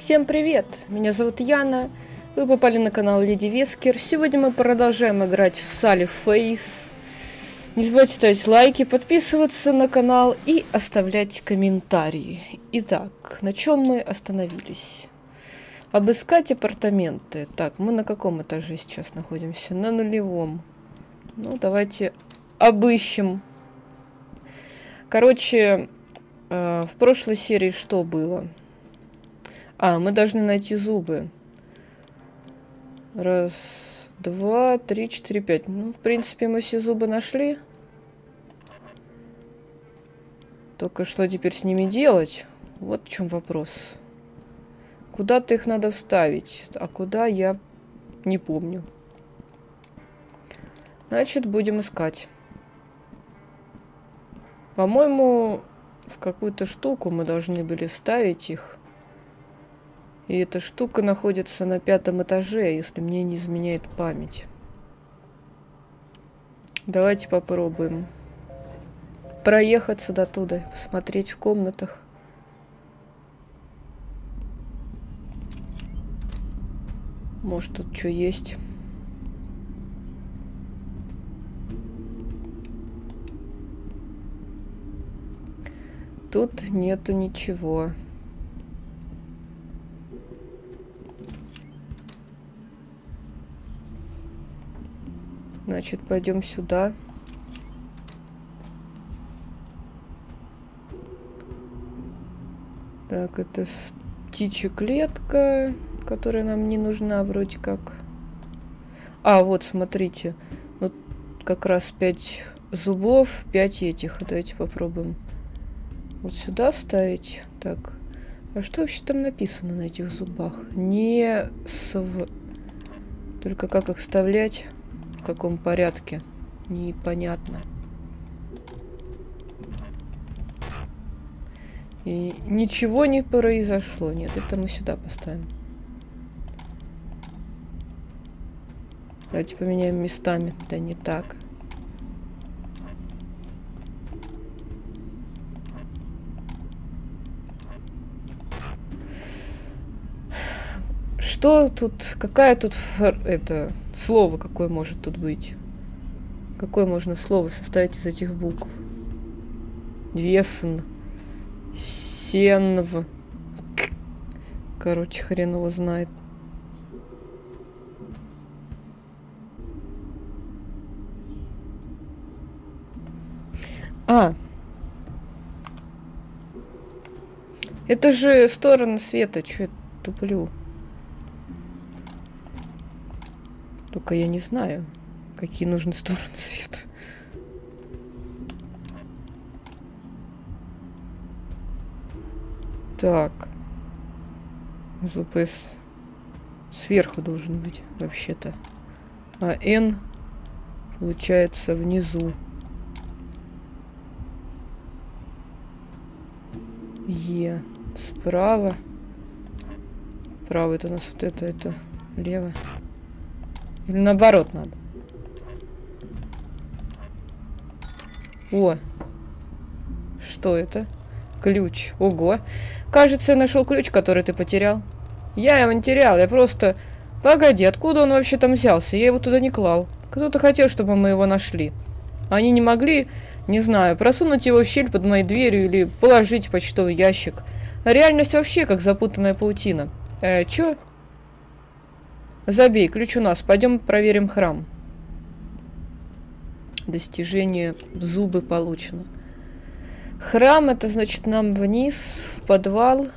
Всем привет! Меня зовут Яна, вы попали на канал Леди Вескер. Сегодня мы продолжаем играть в Салли Фейс. Не забывайте ставить лайки, подписываться на канал и оставлять комментарии. Итак, на чем мы остановились? Обыскать апартаменты. Так, мы на каком этаже сейчас находимся? На нулевом. Ну, давайте обыщем. Короче, в прошлой серии что было? Мы должны найти зубы. Раз, два, три, четыре, пять. Ну, в принципе, мы все зубы нашли. Только что теперь с ними делать? Вот в чем вопрос. Куда-то их надо вставить, а куда я не помню. Значит, будем искать. По-моему, в какую-то штуку мы должны были вставить их. И эта штука находится на 5-м этаже, если мне не изменяет память. Давайте попробуем проехаться до туда, посмотреть в комнатах. Может, тут что есть. Тут нету ничего. Значит, пойдем сюда. Так, это птичья клетка, которая нам не нужна вроде как. Вот, смотрите. Вот как раз 5 зубов, 5 этих. Давайте попробуем вот сюда вставить. Так, а что вообще там написано на этих зубах? Не св... Только как их вставлять? В каком порядке? Непонятно. И ничего не произошло. Нет, это мы сюда поставим. Давайте поменяем местами. Да не так. Что тут? Какая тут это слово какое может тут быть? Какое можно слово составить из этих букв? Весн. Сенв. Короче, хрен его знает. Это же сторона света. Чё я туплю? Только я не знаю, какие нужны стороны света. Так. ЗПС сверху должен быть, вообще-то. А N получается внизу. Е справа. Право это у нас вот это лево. Или наоборот надо? О! Что это? Ключ. Ого! Кажется, я нашел ключ, который ты потерял. Я его не терял, я просто... Погоди, откуда он вообще там взялся? Я его туда не клал. Кто-то хотел, чтобы мы его нашли. Они не могли, не знаю, просунуть его в щель под моей дверью или положить в почтовый ящик. А реальность вообще как запутанная паутина. Чё? Забей, ключ у нас. Пойдем проверим храм. Достижение зубы получено. Храм, это значит нам вниз, в подвал.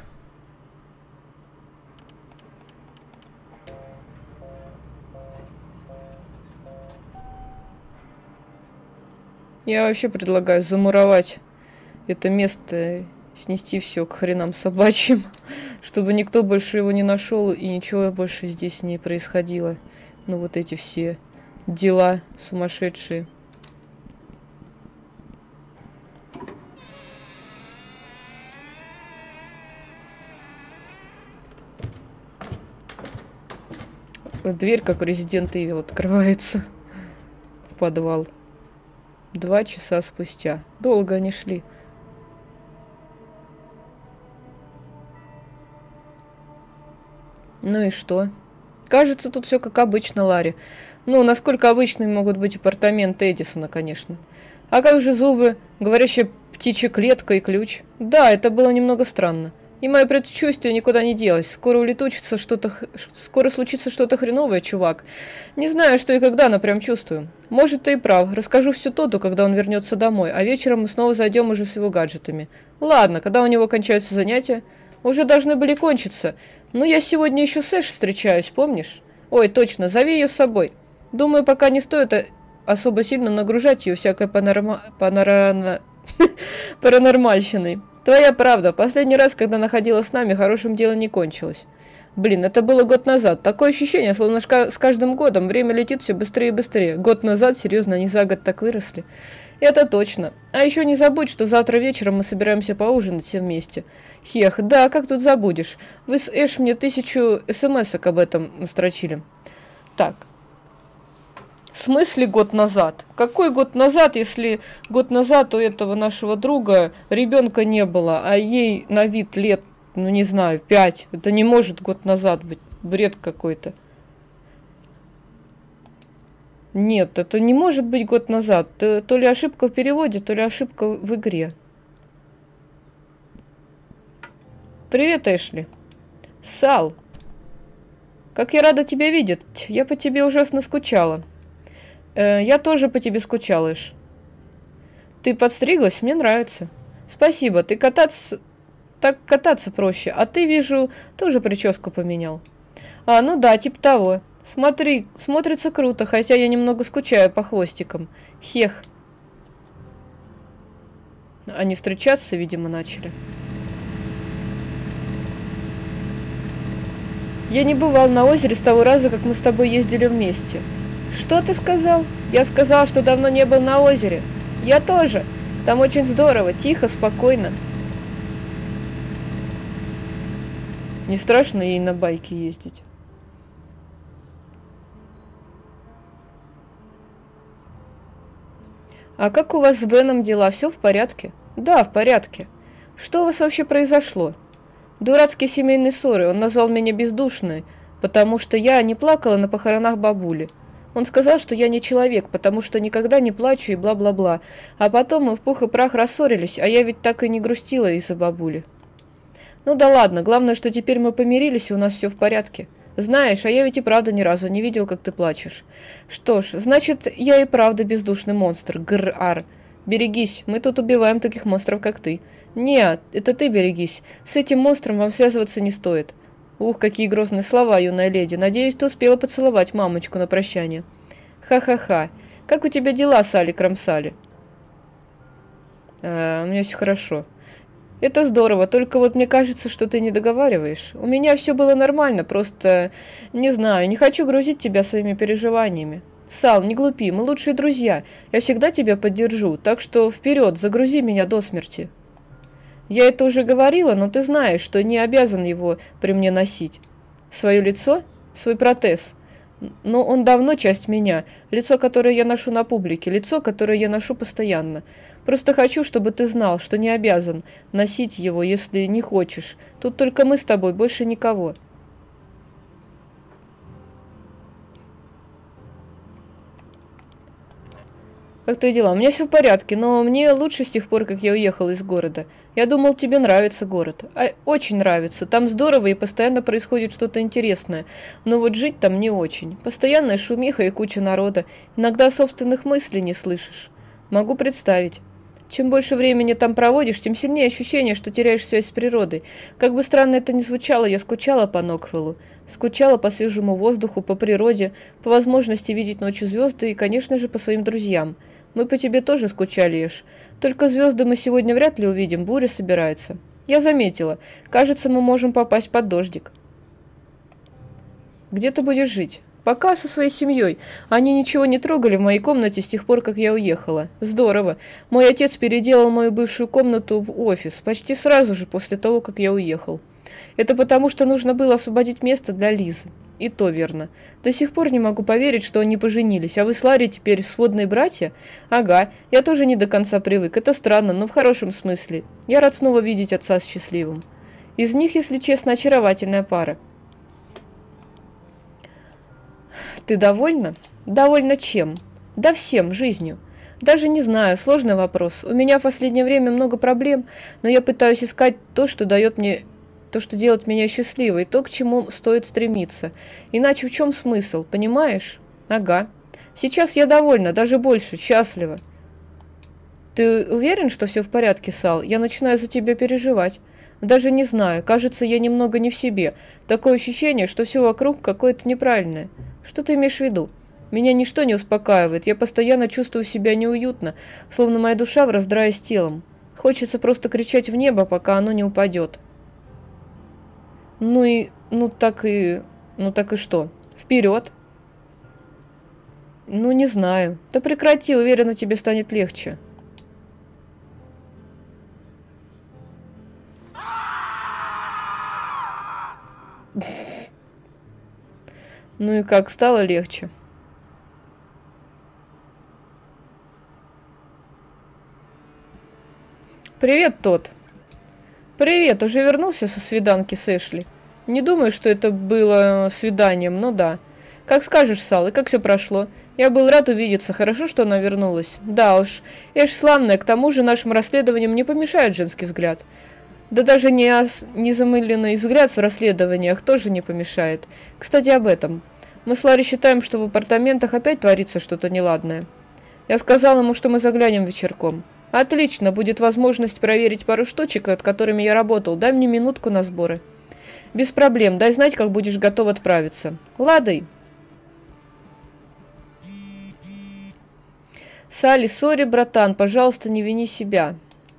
Я вообще предлагаю замуровать это место, снести все к хренам собачьим, чтобы никто больше его не нашел и ничего больше здесь не происходило. Ну вот эти все дела сумасшедшие. Дверь, как у Resident Evil, открывается в подвал. 2 часа спустя. Долго они шли. Ну и что? Кажется, тут все как обычно, Ларри. Ну, насколько обычными могут быть апартаменты Эдисона, конечно. А как же зубы, говорящая птичья клетка и ключ? Да, это было немного странно. И мое предчувствие никуда не делось. Скоро случится что-то хреновое, чувак. Не знаю, что и когда, но прям чувствую. Может, ты и прав. Расскажу все Тоду, когда он вернется домой, а вечером мы снова зайдем уже с его гаджетами. Ладно, когда у него кончаются занятия? Уже должны были кончиться. Ну, я сегодня еще с Эш встречаюсь, помнишь? Ой, точно, зови ее с собой. Думаю, пока не стоит особо сильно нагружать ее всякой паранормальщиной. Твоя правда, последний раз, когда находила с нами, хорошим дело не кончилось. Блин, это было год назад. Такое ощущение, словно с каждым годом время летит все быстрее и быстрее. Год назад, серьезно, они за год так выросли. Это точно. А еще не забудь, что завтра вечером мы собираемся поужинать все вместе. Хех, да, как тут забудешь? Вы с Эш мне 1000 смс-ок об этом настрочили. Так. В смысле год назад? Какой год назад, если год назад у этого нашего друга ребенка не было, а ей на вид лет, ну не знаю, 5? Это не может год назад быть. Бред какой-то. Нет, это не может быть год назад. То ли ошибка в переводе, то ли ошибка в игре. Привет, Эшли. Сал. Как я рада тебя видеть. Я по тебе ужасно скучала. Я тоже по тебе скучала, Эш. Ты подстриглась? Мне нравится. Спасибо. Так кататься проще. А ты, вижу, тоже прическу поменял. А, ну да, типа того. Смотри, смотрится круто, хотя я немного скучаю по хвостикам. Хех. Они встречаться, видимо, начали. Я не бывал на озере с того раза, как мы с тобой ездили вместе. Что ты сказал? Я сказал, что давно не был на озере. Я тоже. Там очень здорово, тихо, спокойно. Не страшно ей на байке ездить? А как у вас с Беном дела? Все в порядке? Да, в порядке. Что у вас вообще произошло? Дурацкие семейные ссоры. Он назвал меня бездушной, потому что я не плакала на похоронах бабули. Он сказал, что я не человек, потому что никогда не плачу и бла-бла-бла. А потом мы в пух и прах рассорились, а я ведь так и не грустила из-за бабули. Ну да ладно, главное, что теперь мы помирились, и у нас все в порядке. Знаешь, а я ведь и правда ни разу не видел, как ты плачешь. Что ж, значит, я и правда бездушный монстр. Гр-ар. Берегись, мы тут убиваем таких монстров, как ты. Нет, это ты берегись. С этим монстром вам связываться не стоит. Ух, какие грозные слова, юная леди. Надеюсь, ты успела поцеловать мамочку на прощание. Ха-ха-ха. Как у тебя дела, Салли Крамсали? У меня все хорошо. Это здорово, только вот мне кажется, что ты не договариваешь. У меня все было нормально, просто, не знаю, не хочу грузить тебя своими переживаниями. Сал, не глупи, мы лучшие друзья. Я всегда тебя поддержу, так что вперед, загрузи меня до смерти. Я это уже говорила, но ты знаешь, что не обязан его при мне носить. Свое лицо? Свой протез. Но он давно часть меня. Лицо, которое я ношу на публике, лицо, которое я ношу постоянно. Просто хочу, чтобы ты знал, что не обязан носить его, если не хочешь. Тут только мы с тобой, больше никого. Как твои дела? У меня все в порядке, но мне лучше с тех пор, как я уехала из города. Я думал, тебе нравится город. Очень нравится. Там здорово и постоянно происходит что-то интересное. Но вот жить там не очень. Постоянная шумиха и куча народа. Иногда собственных мыслей не слышишь. Могу представить. Чем больше времени там проводишь, тем сильнее ощущение, что теряешь связь с природой. Как бы странно это ни звучало, я скучала по Ноквиллу. Скучала по свежему воздуху, по природе, по возможности видеть ночью звезды и, конечно же, по своим друзьям. Мы по тебе тоже скучали, Эш. Только звезды мы сегодня вряд ли увидим, буря собирается. Я заметила. Кажется, мы можем попасть под дождик. Где ты будешь жить? Пока со своей семьей. Они ничего не трогали в моей комнате с тех пор, как я уехала. Здорово. Мой отец переделал мою бывшую комнату в офис почти сразу же после того, как я уехал. Это потому, что нужно было освободить место для Лизы. И то верно. До сих пор не могу поверить, что они поженились. А вы с Ларри теперь сводные братья? Ага, я тоже не до конца привык. Это странно, но в хорошем смысле. Я рад снова видеть отца счастливым. Из них, если честно, очаровательная пара. Ты довольна? Довольна чем? Да всем, жизнью. Даже не знаю, сложный вопрос. У меня в последнее время много проблем, но я пытаюсь искать то, что дает мне, то, что делает меня счастливой, то, к чему стоит стремиться. Иначе в чем смысл, понимаешь? Ага. Сейчас я довольна, даже больше, счастлива. Ты уверен, что все в порядке, Сал? Я начинаю за тебя переживать. Даже не знаю, кажется, я немного не в себе. Такое ощущение, что все вокруг какое-то неправильное. Что ты имеешь в виду? Меня ничто не успокаивает, я постоянно чувствую себя неуютно, словно моя душа в раздрае с телом. Хочется просто кричать в небо, пока оно не упадет. Ну так и что? Вперед! Ну, не знаю. Да прекрати, уверена, тебе станет легче. Ну и как, стало легче? Привет, Тот. Привет, уже вернулся со свиданки с Эшли? Не думаю, что это было свиданием, но да. Как скажешь, Сал, и как все прошло? Я был рад увидеться, хорошо, что она вернулась. Да уж, Эш славная, к тому же нашим расследованиям не помешает женский взгляд. Да даже незамыленный взгляд в расследованиях тоже не помешает. Кстати, об этом. Мы с Ларри считаем, что в апартаментах опять творится что-то неладное. Я сказал ему, что мы заглянем вечерком. Отлично, будет возможность проверить пару штучек, над которыми я работал. Дай мне минутку на сборы. Без проблем, дай знать, как будешь готов отправиться. Ладой. Салли, сори, братан, пожалуйста, не вини себя.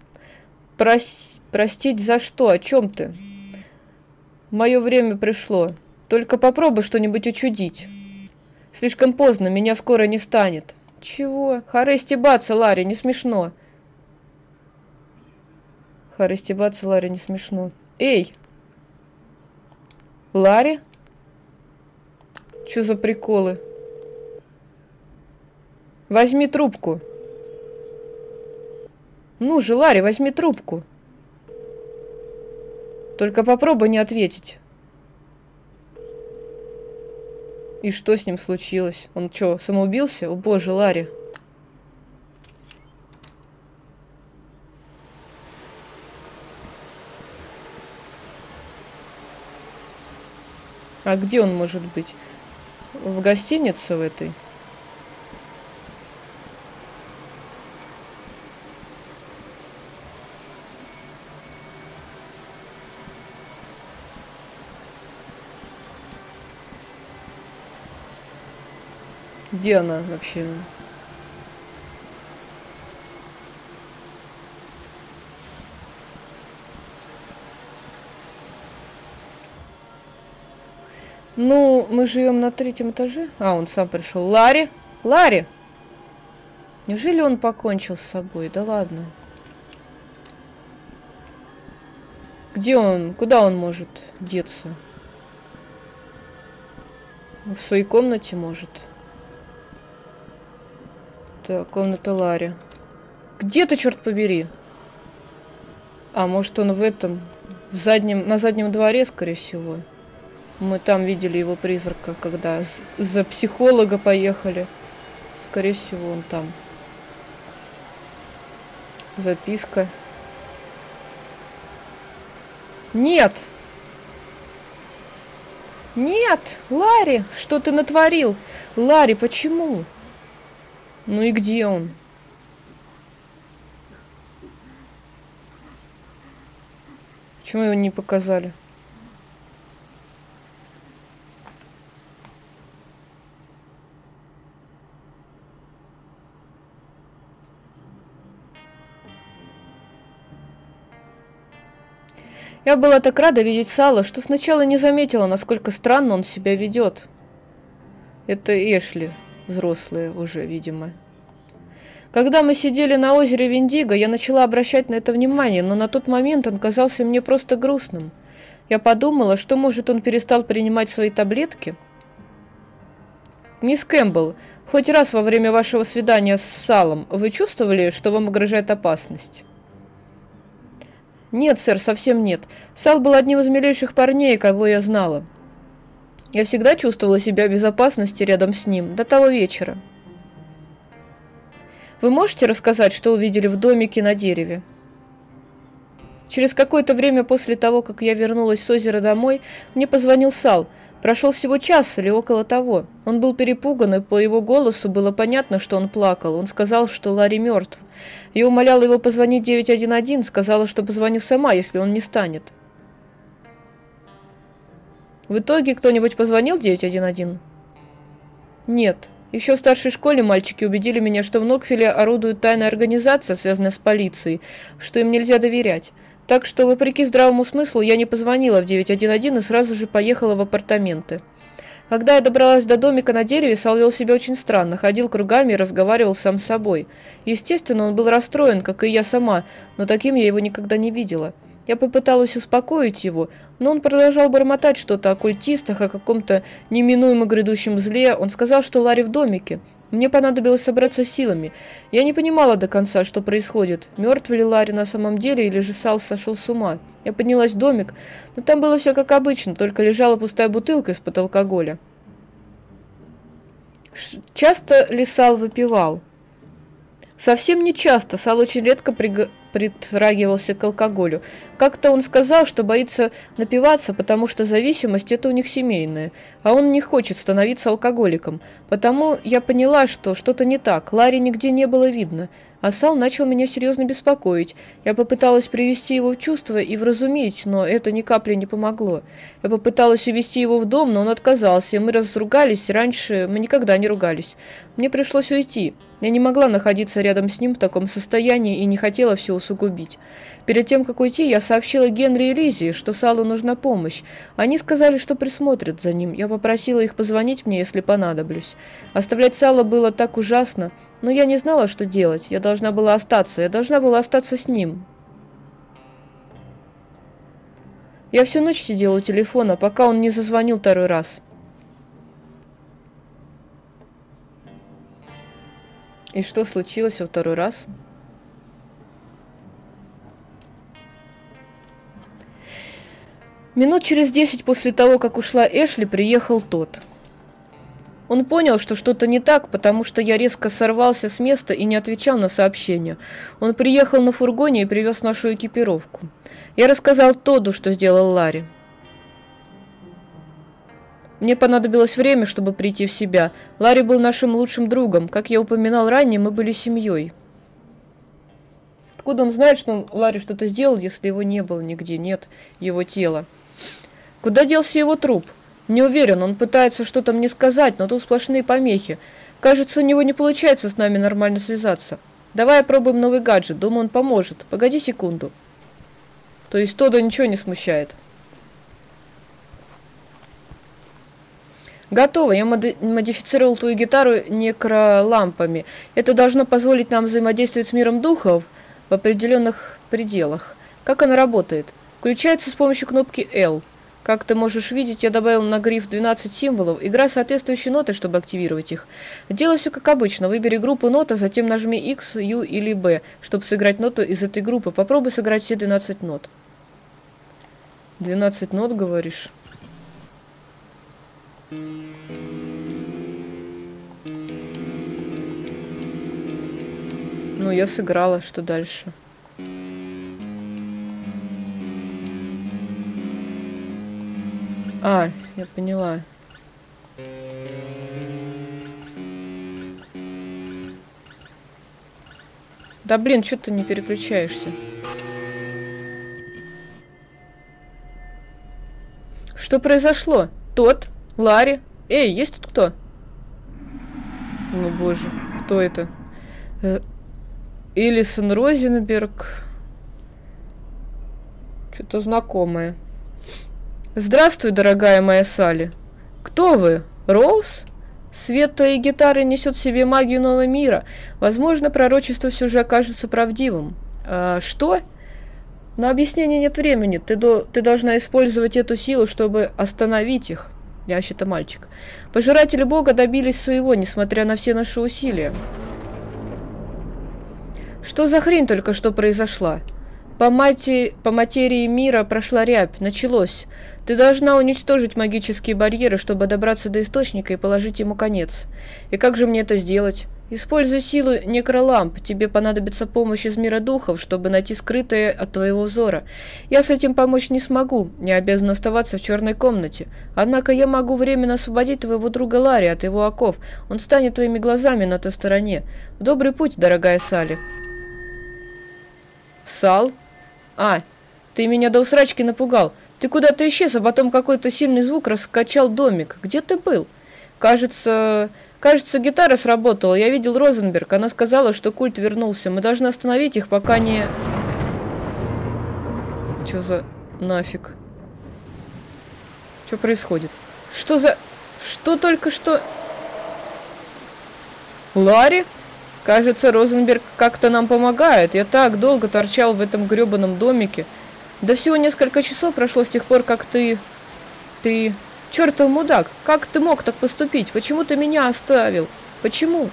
Простить за что? О чем ты? Мое время пришло. Только попробуй что-нибудь учудить. Слишком поздно, меня скоро не станет. Чего? Харе стебаться, Ларри, не смешно. Харе стебаться, Ларри, не смешно. Эй! Ларри? Чё за приколы? Возьми трубку. Ну же, Ларри, возьми трубку. Только попробуй не ответить. И что с ним случилось? Он что, самоубился? О боже, Ларри. А где он может быть? В гостинице в этой? Где она вообще? Ну, мы живем на 3-м этаже. А, он сам пришел. Ларри? Ларри! Неужели он покончил с собой? Да ладно. Где он? Куда он может деться? В своей комнате, может. Так, комната Ларри. Где ты, черт побери? А, может, он в этом... на заднем дворе, скорее всего. Мы там видели его призрака, когда за психолога поехали. Скорее всего, он там. Записка. Нет! Нет! Ларри! Что ты натворил? Ларри, почему? Ну и где он? Почему его не показали? Я была так рада видеть Сала, что сначала не заметила, насколько странно он себя ведет. Это Эшли, взрослые уже, видимо. Когда мы сидели на озере Виндиго, я начала обращать на это внимание, но на тот момент он казался мне просто грустным. Я подумала, что, может, он перестал принимать свои таблетки? Мисс Кэмпбелл, хоть раз во время вашего свидания с Салом вы чувствовали, что вам угрожает опасность? Нет, сэр, совсем нет. Сал был одним из милейших парней, кого я знала. Я всегда чувствовала себя в безопасности рядом с ним, до того вечера. Вы можете рассказать, что увидели в домике на дереве? Через какое-то время после того, как я вернулась с озера домой, мне позвонил Сал. Прошел всего час или около того. Он был перепуган, и по его голосу было понятно, что он плакал. Он сказал, что Ларри мертв. Я умоляла его позвонить 911, сказала, что позвоню сама, если он не станет. В итоге кто-нибудь позвонил 911? Нет. Еще в старшей школе мальчики убедили меня, что в Нокфиле орудует тайная организация, связанная с полицией, что им нельзя доверять. Так что, вопреки здравому смыслу, я не позвонила в 911 и сразу же поехала в апартаменты. Когда я добралась до домика на дереве, Сал вел себя очень странно, ходил кругами и разговаривал сам с собой. Естественно, он был расстроен, как и я сама, но таким я его никогда не видела. Я попыталась успокоить его, но он продолжал бормотать что-то о культистах, о каком-то неминуемо грядущем зле. Он сказал, что Ларри в домике. Мне понадобилось собраться силами. Я не понимала до конца, что происходит. Мертв ли Ларри на самом деле, или же Сал сошел с ума. Я поднялась в домик, но там было все как обычно, только лежала пустая бутылка из-под алкоголя. Часто ли Сал выпивал? Совсем не часто. Сал очень редко притрагивался к алкоголю. Как-то он сказал, что боится напиваться, потому что зависимость – это у них семейная, а он не хочет становиться алкоголиком. Потому я поняла, что что-то не так. Ларри нигде не было видно. А Сал начал меня серьезно беспокоить. Я попыталась привести его в чувство и вразумить, но это ни капли не помогло. Я попыталась увести его в дом, но он отказался, и мы разругались. Раньше мы никогда не ругались. Мне пришлось уйти. Я не могла находиться рядом с ним в таком состоянии и не хотела все усугубить. Перед тем, как уйти, я сообщила Генри и Лизе, что Салу нужна помощь. Они сказали, что присмотрят за ним. Я попросила их позвонить мне, если понадоблюсь. Оставлять Сала было так ужасно, но я не знала, что делать. Я должна была остаться с ним. Я всю ночь сидела у телефона, пока он не зазвонил второй раз. И что случилось во второй раз? Минут через 10 после того, как ушла Эшли, приехал тот. Он понял, что что-то не так, потому что я резко сорвался с места и не отвечал на сообщения. Он приехал на фургоне и привез нашу экипировку. Я рассказал Тодду, что сделал Ларри. Мне понадобилось время, чтобы прийти в себя. Ларри был нашим лучшим другом. Как я упоминал ранее, мы были семьей. Откуда он знает, что Ларри что-то сделал, если его не было нигде, нет его тела? Куда делся его труп? Не уверен, он пытается что-то мне сказать, но тут сплошные помехи. Кажется, у него не получается с нами нормально связаться. Давай опробуем новый гаджет, думаю, он поможет. Погоди секунду. То есть Тодда ничего не смущает. Готово. Я модифицировал твою гитару некролампами. Это должно позволить нам взаимодействовать с миром духов в определенных пределах. Как она работает? Включается с помощью кнопки L. Как ты можешь видеть, я добавил на гриф 12 символов. Играй соответствующие ноты, чтобы активировать их. Делай все как обычно. Выбери группу нот, а затем нажми X, U или B, чтобы сыграть ноту из этой группы. Попробуй сыграть все 12 нот. 12 нот, говоришь? Ну, я сыграла. Что дальше? А, я поняла. Да блин, что ты не переключаешься? Что произошло? Тот? Ларри? Эй, есть тут кто? Ну боже, кто это? Элисон Розенберг. Что-то знакомое. Здравствуй, дорогая моя Салли. Кто вы? Роуз? Свет твоей гитары несет в себе магию нового мира. Возможно, пророчество все же окажется правдивым. Что? На объяснение нет времени. Ты должна использовать эту силу, чтобы остановить их. Я вообще-то мальчик. Пожиратели Бога добились своего, несмотря на все наши усилия. Что за хрень только что произошла? По материи мира прошла рябь. Началось. Ты должна уничтожить магические барьеры, чтобы добраться до источника и положить ему конец. И как же мне это сделать? Используй силу некроламп. Тебе понадобится помощь из мира духов, чтобы найти скрытое от твоего взора. Я с этим помочь не смогу. Я обязан оставаться в черной комнате. Однако я могу временно освободить твоего друга Ларри от его оков. Он станет твоими глазами на той стороне. В добрый путь, дорогая Салли. Сал? А, ты меня до усрачки напугал. Ты куда-то исчез, а потом какой-то сильный звук раскачал домик. Где ты был? Кажется, гитара сработала. Я видел Розенберг. Она сказала, что культ вернулся. Мы должны остановить их, пока не... Чё за нафиг? Что происходит? Что за... Что только что... Ларри? Кажется, Розенберг как-то нам помогает. Я так долго торчал в этом грёбаном домике. Да всего несколько часов прошло с тех пор, как ты... Чёртов мудак! Как ты мог так поступить? Почему ты меня оставил? Почему?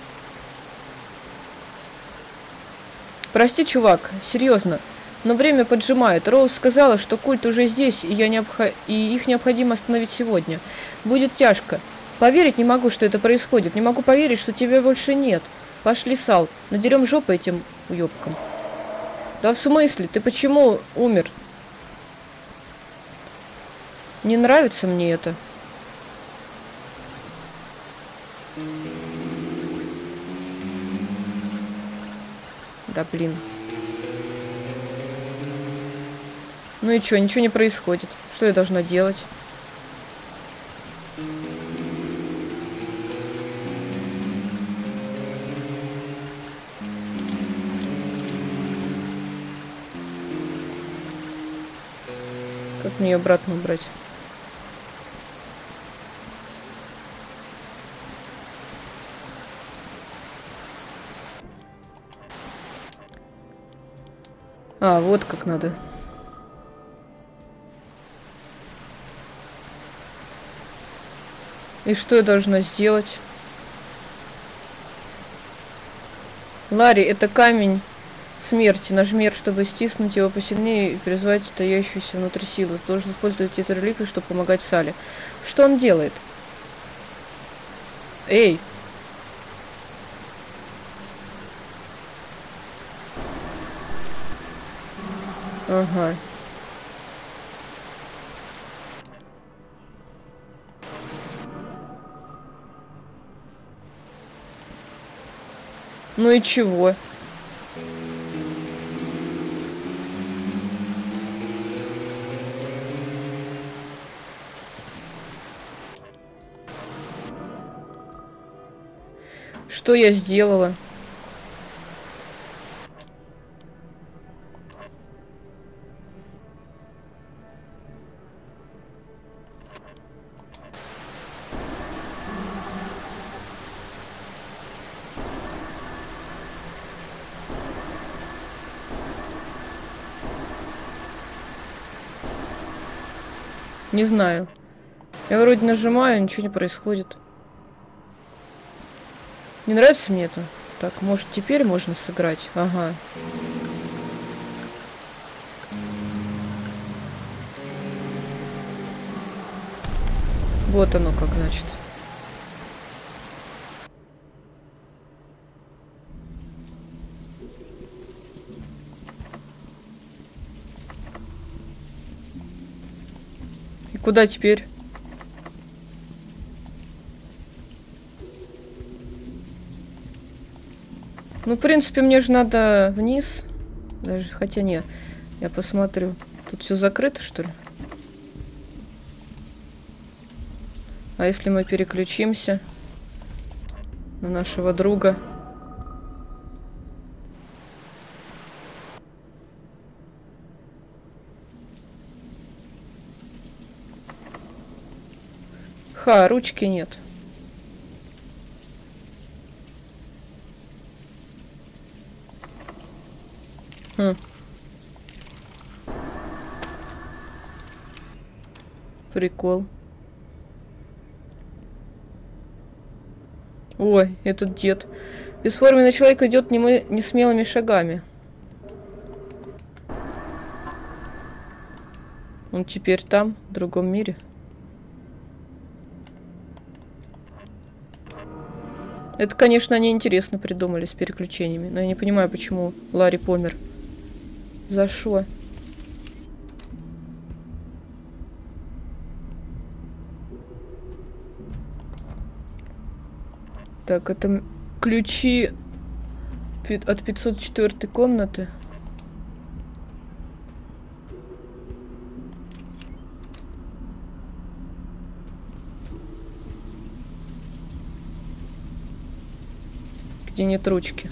Прости, чувак, серьезно. Но время поджимает. Роуз сказала, что культ уже здесь, и их необходимо остановить сегодня. Будет тяжко. Поверить не могу, что это происходит. Не могу поверить, что тебя больше нет. Пошли, Сал, надерем жопу этим уёбкам. Да в смысле? Ты почему умер? Не нравится мне это. Да блин. Ну и чё, ничего не происходит. Что я должна делать? Как мне её обратно убрать? А, вот как надо. И что я должна сделать? Ларри, это камень смерти. Нажми R, чтобы стиснуть его посильнее и призвать стоящуюся внутри силу. Ты должен использовать эту реликвию, чтобы помогать Салли. Что он делает? Эй! Ага. Ну и чего? Что я сделала? Не знаю. Я вроде нажимаю, ничего не происходит. Не нравится мне это? Так, может, теперь можно сыграть? Ага. Вот оно как, значит. И куда теперь? Ну, в принципе, мне же надо вниз. Даже, хотя не. Я посмотрю. Тут все закрыто, что ли? А если мы переключимся на нашего друга? Ха, ручки нет. Прикол. Ой, этот дед. Бесформенный человек идет несмелыми шагами. Он теперь там, в другом мире. Это, конечно, они интересно придумали с переключениями, но я не понимаю, почему Ларри помер. За что? Так, это ключи от 504 комнаты. Где нет ручки.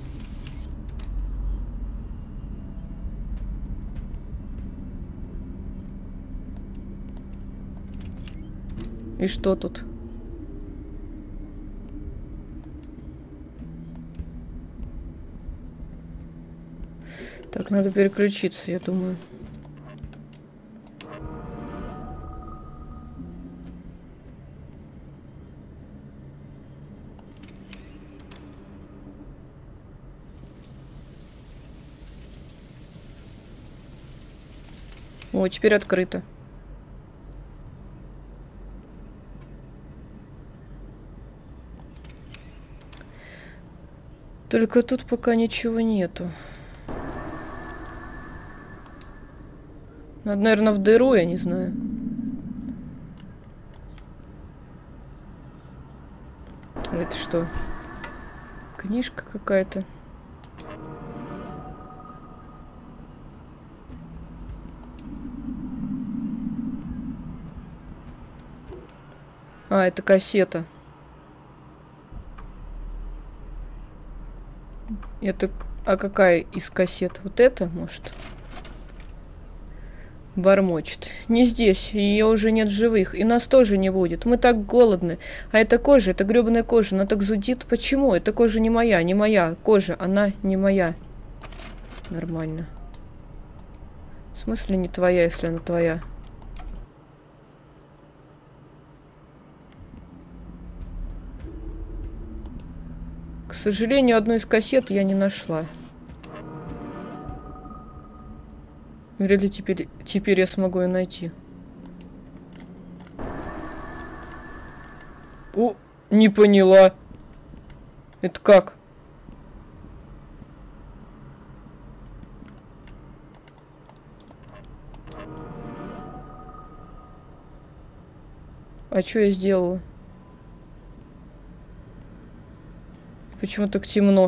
И что тут? Так, надо переключиться, я думаю. О, теперь открыто. Только тут пока ничего нету. Надо, наверное, в дыру, я не знаю. Это что? Книжка какая-то. А, это кассета. Это... А какая из кассет? Вот эта, может? Бормочет. Не здесь. Ее уже нет в живых. И нас тоже не будет. Мы так голодны. А эта кожа, это гребаная кожа, она так зудит. Почему? Эта кожа не моя, не моя. Кожа, она не моя. Нормально. В смысле не твоя, если она твоя? К сожалению, одну из кассет я не нашла. Вряд ли теперь я смогу ее найти. О, не поняла. Это как? А что я сделала? Почему так темно?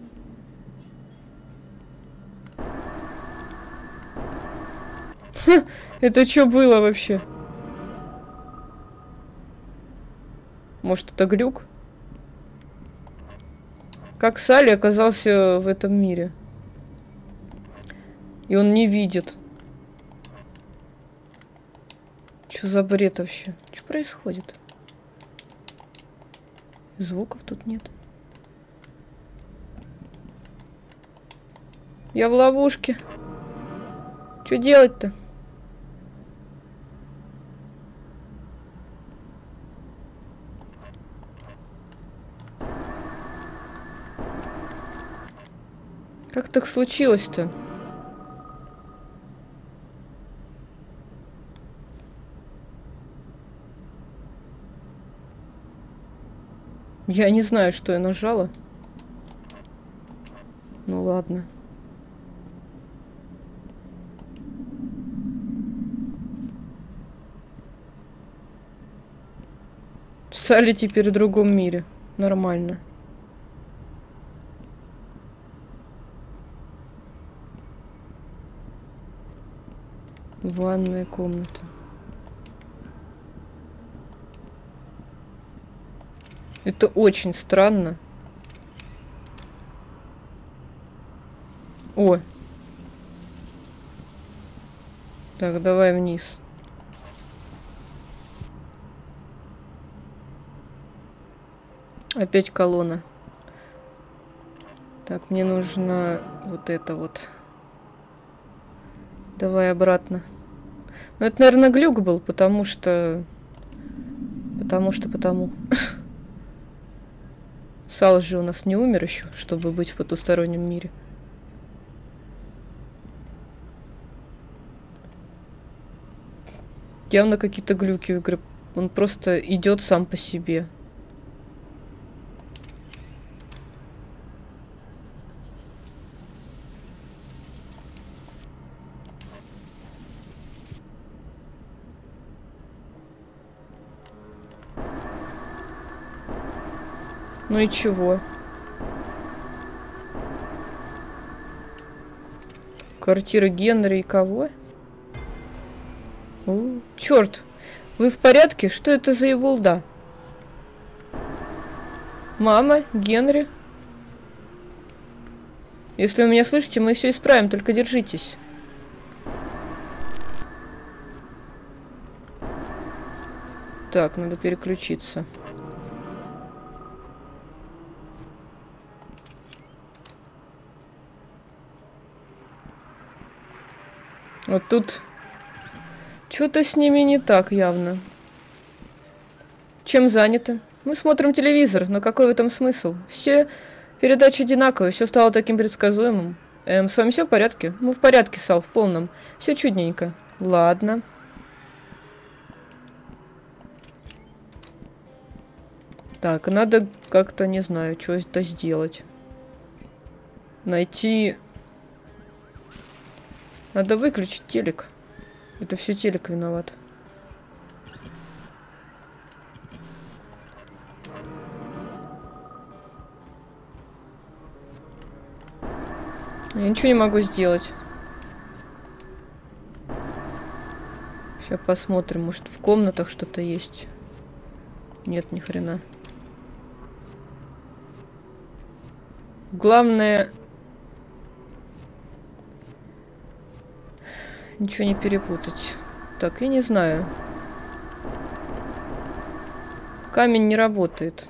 Ха, это что было вообще? Может, это глюк? Как Салли оказался в этом мире? И он не видит. Что за бред вообще? Что происходит? Звуков тут нет. Я в ловушке. Что делать-то? Как так случилось-то? Я не знаю, что я нажала. Ну ладно. Салли теперь в другом мире. Нормально. Ванная комната. Это очень странно. О. Так, давай вниз. Опять колонна. Так, мне нужно вот это вот. Давай обратно. Ну, это, наверное, глюк был, потому. Сал же у нас не умер еще, чтобы быть в потустороннем мире. явно какие-то глюки в игре. Он просто идет сам по себе. Ну и чего? Квартира Генри и кого? О, черт! Вы в порядке? Что это за ебулда? Мама, Генри? Если вы меня слышите, мы все исправим, только держитесь. Так, надо переключиться. Вот тут что-то с ними не так явно. Чем заняты? Мы смотрим телевизор, но какой в этом смысл? Все передачи одинаковые, все стало таким предсказуемым. С вами все в порядке? Мы в порядке, Сал, в полном. Все чудненько. Ладно. Так, надо как-то, не знаю, что это сделать. Найти... Надо выключить телек. Это все телек виноват. Я ничего не могу сделать. Сейчас посмотрим, может в комнатах что-то есть. Нет, ни хрена. Главное... Ничего не перепутать. Так, я не знаю. Камень не работает.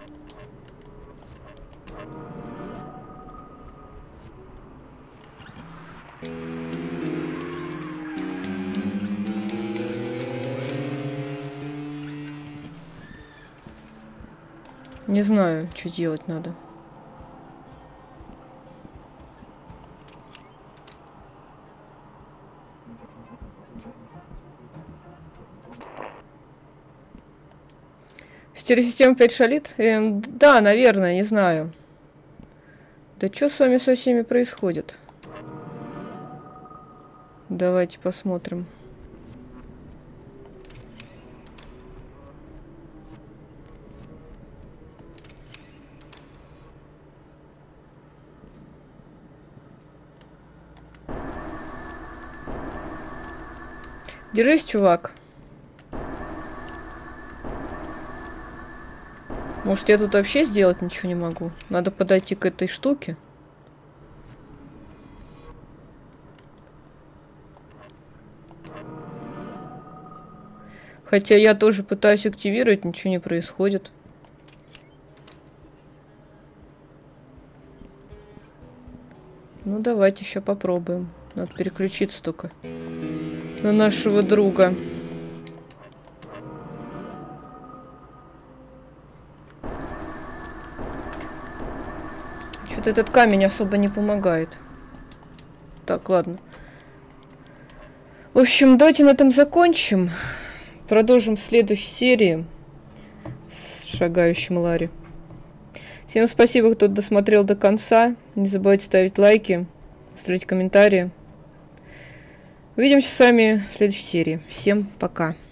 Не знаю, что делать надо. Стереосистема опять шалит? Да, наверное, не знаю. Да что с вами со всеми происходит? Давайте посмотрим. Держись, чувак. Может, я тут вообще сделать ничего не могу? Надо подойти к этой штуке. Хотя я тоже пытаюсь активировать, ничего не происходит. Ну, давайте еще попробуем. Надо переключиться только на нашего друга. Что-то этот камень особо не помогает. Так, ладно. В общем, давайте на этом закончим. Продолжим в следующей серии с шагающим Ларри. Всем спасибо, кто досмотрел до конца. Не забывайте ставить лайки, оставлять комментарии. Увидимся с вами в следующей серии. Всем пока.